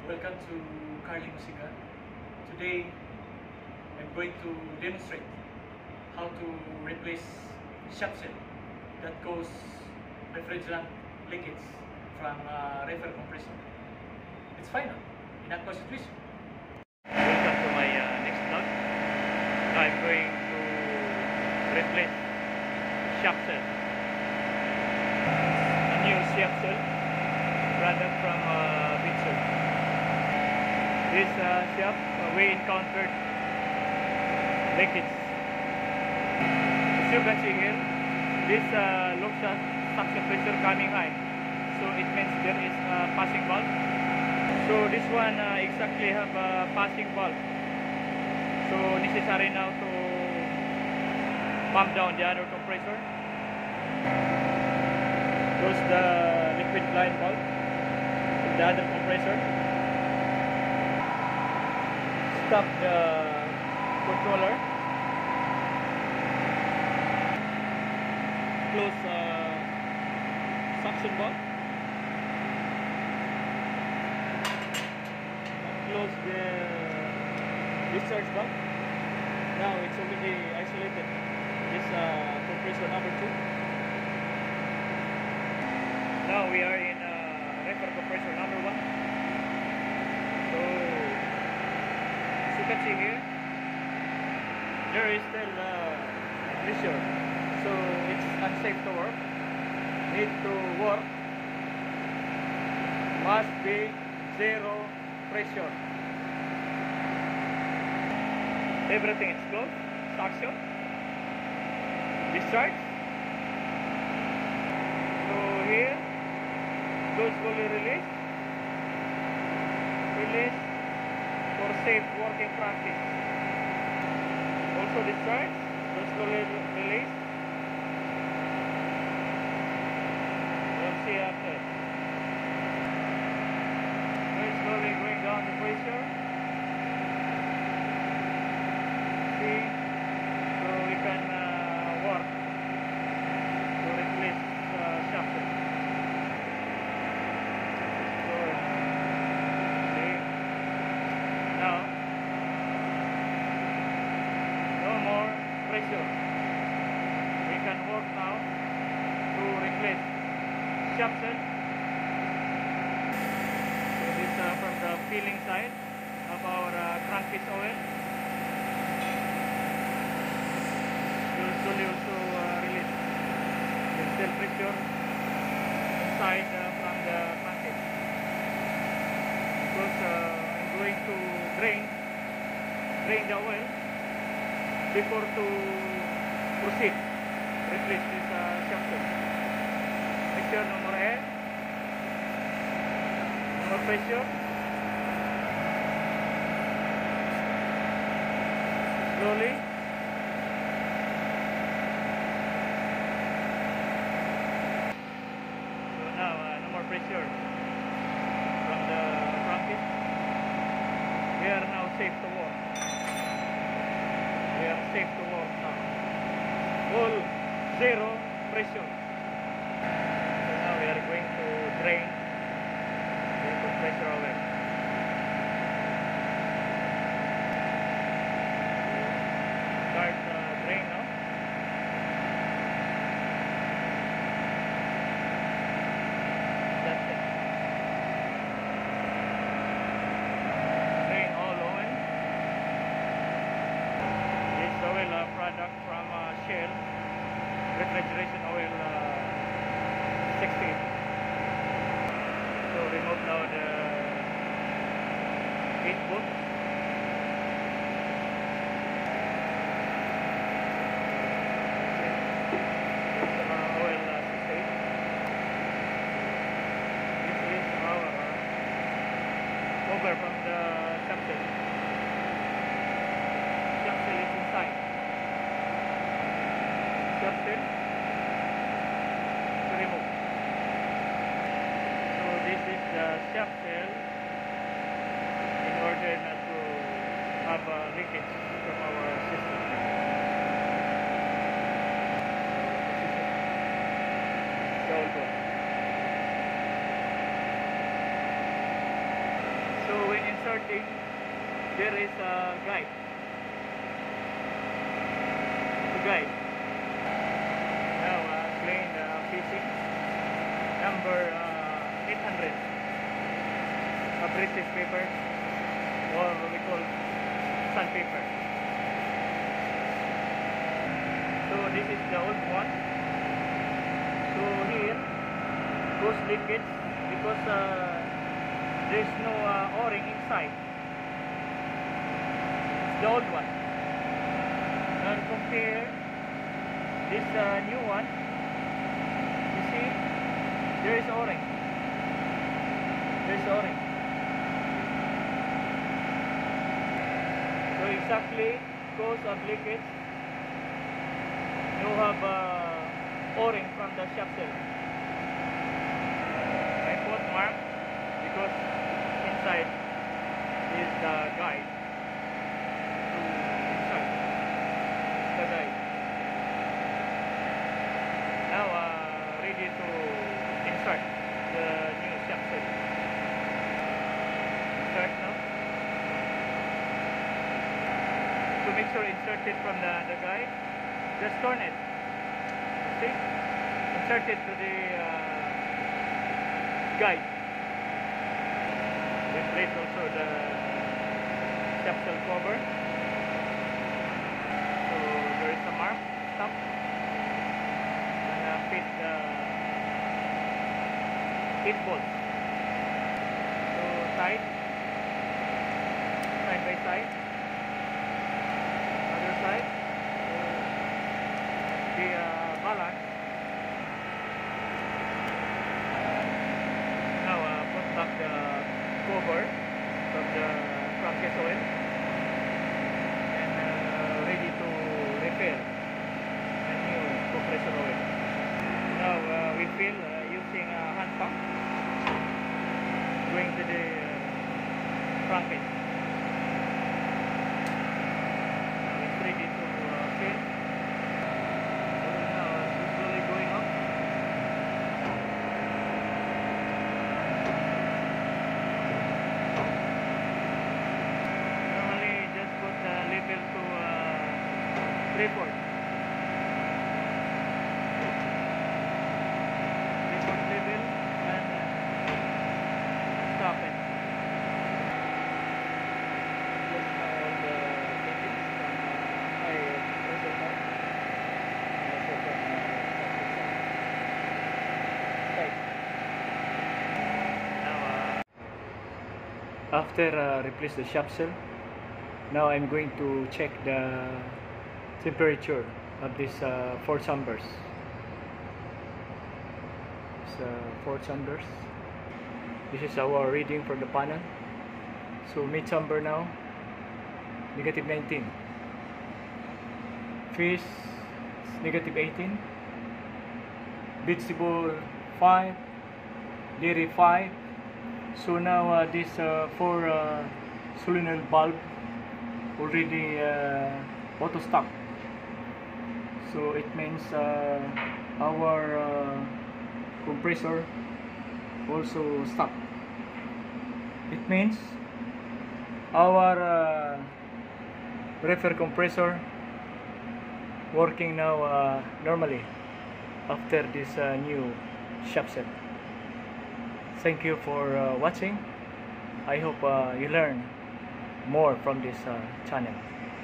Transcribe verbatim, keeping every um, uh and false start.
Welcome to Carly Musica. Today I'm going to demonstrate how to replace shaft seal that cause refrigerant leakage from a reefer compressor. It's final in aqua situation. Welcome to my uh, next vlog. Now I'm going to replace shaft seal. A new shaft seal product from uh, Bitzer. This uh, shaft uh, we encountered leakage. As you can see here, this uh, looks at suction pressure coming high, so it means there is a passing valve. So this one uh, exactly have a passing valve, so necessary now to pump down the other compressor. Close the liquid line valve to the other compressor. Stop the controller. Close uh, suction valve. Close the discharge valve. Now it's already isolated. This uh, compressor number two. Now we are in uh, reefer compressor number one. So you can see here, there is still uh, pressure, so it's unsafe to work. Need to work must be zero pressure. Everything is closed. Suction, discharge. So here, close, slowly release, release. For safe working practice. Also discharge, just slowly release. We'll see after. Very slowly going down the pressure. See, so we can uh, work to replace uh, shaft. Now, no more pressure. We can work now to replace shaft seal. So this uh, from the peeling side of our uh, crankcase oil. We'll slowly also uh, release. There's still pressure inside uh, from the crankcase. Because uh, going to drain drain the oil before to proceed replace this uh, shaft seal. Make sure no more air, no more pressure. Slowly. So now uh, no more pressure from the crankcase. We are now safe to work. We are safe to work now. All zero pressure. So now we are going to drain the compressor oil. Start uh, drain now. That's it. Oil uh, product from uh, Shell, refrigeration oil uh, sixteen. So remove now the heat boot. This is uh, oil uh, sixteen. This is our uh, cover from the shaft seal. Shaft seal is inside. Shaft seal to remove. So this is the shaft seal in order not to have a leakage from our system. So starting, there is a guide. The guide. Now, uh, plane uh, fishing number uh, eight hundred. A British paper, or what we call sandpaper. So this is the old one. So here goes leakage because uh, there is no uh, o-ring inside. It's the old one. And compare this uh, new one. You see, there is o-ring. There is o-ring. So exactly cause of leakage, you have uh, o-ring from the shaft cell. I put mark because inside is the guide to insert the guide. Now uh, ready to insert the new shaft cell. Insert now. To make sure insert it from the, the guide, just turn it. See? Insert it to the uh, guide. Replace also the shaft cell cover. So there is a mark, stop. And uh, fit the eight bolts. So tight, side by side. Other side. So the uh, balance. Now uh, put back the cover from the crankcase oil and uh, ready to refill a new compressor oil. Now uh, we fill uh, using a hand pump going to the uh, crankcase. Now it's ready to uh, fill. So now it's slowly going up. Level to uh, three fourths. three fourths level and uh, stop it. Just all the settings from uh, high pressure top, also from uh, tight. Now, uh, after uh, replace the shaft cell. Now I'm going to check the temperature of this uh, four chambers. It's uh, four chambers. This is our reading from the panel. So mid chamber now, negative nineteen. Fish, negative eighteen. Vegetable five. Dairy five. So now uh, this uh, four uh, solenoid bulb already uh, auto stop, so it means uh, our uh, compressor also stop. It means our uh, reefer compressor working now uh, normally after this uh, new shaft cell. Thank you for uh, watching. I hope uh, you learn more from this uh, channel.